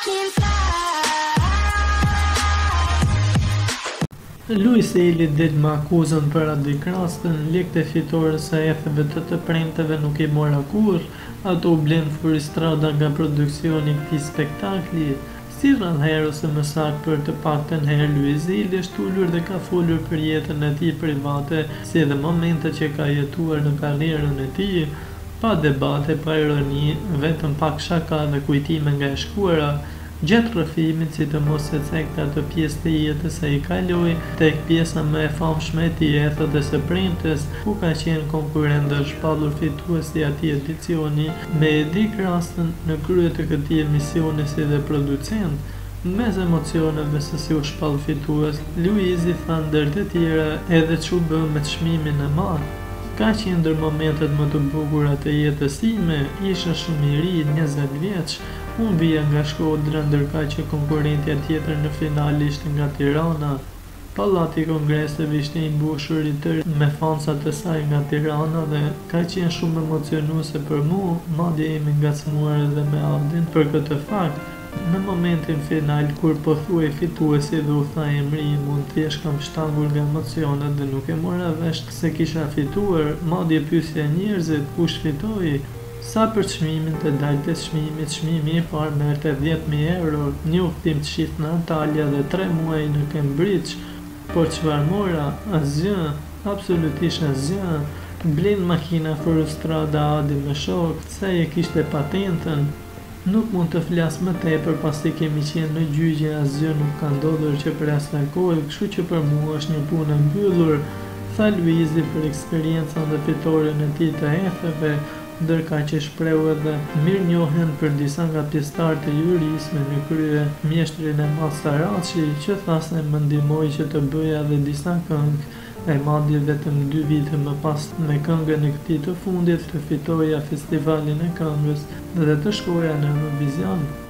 Luisi i cili del me akuzën për atë krastën, lekët e fitore së etheve të premteve nuk i mora kurrë, ato u blen furistrada nga produksioni i këtij spektakli. Si rrallëherë ose më saktë për të paktën herë Luisi është ulur dhe ka folur për jetën e tij private, si edhe momentet që ka jetuar në karrierën e tij, pa debate, pa ironi, vetëm pak shaka dhe kujtime nga e shkuara. Gjatë rrëfimit, sidomos se cekte atë pjesë të jetës së i kaloi tek pjesa më e famshme e tij ethët së premtes, ku ka qenë konkurrent dhe shpallur fituesi i atij edicioni, me Edi Krastën në krye të këtij emisioni si dhe producent. Në mes emocioneve se si u shpall fitues, Luisi tha ndër të tjera edhe ç'u bë me çmimin e madh. Ka qenë ndër momentet më të bukura të jetës time, isha shumë i ri, 20 vjeç. Unë vija nga Shkodra, ndërkaq që konkurrentja tjetër në final ishte nga Tirana. Pallati i Kongreseve ishte i mbushur i tërë me fansa të saj nga Tirana dhe ka qenë shumë emocionuese për mua, madje jemi ngacmuar edhe me Adin për këtë fakt. Në momentin final, kur po thuaj fituesi dhe u tha emri im, unë thjesht kam shtangur nga emocionet dhe nuk e mora vesh se kisha fituar, madje pyesja njerëzit kush fitoi. Sa për çmimin të daltes çmimit, çmimi i parë merrte 10.000 euro, një udhtim të shit në Antalya dhe 3 muaj në Cambridge. Por çfarë mora? Asgjë, absolutisht asgjë. Blen makina frustrada Adi me shok, sa e kishte patentën. Nuk mund të flas më tepër pasi kemi qenë në gjyqje, asgjë nuk ka ndodhur që për asaj kohe, kështu që për mua është një punë e mbyllur, tha Luisi për eksperiencën dhe fitoren e tij të etheve, ndërkaq që shprehu edhe mirënjohjen për disa nga pjesëtarët e jurisë në krye mjeshtrin e madh Saraçi, që tha se më ndihmoi që të bëja edhe disa këngë, e madje vetëm 2 vite më pas me këngën e këtij të fundit të fitoja festivalin e këngës dhe të shkoja në Eurovision.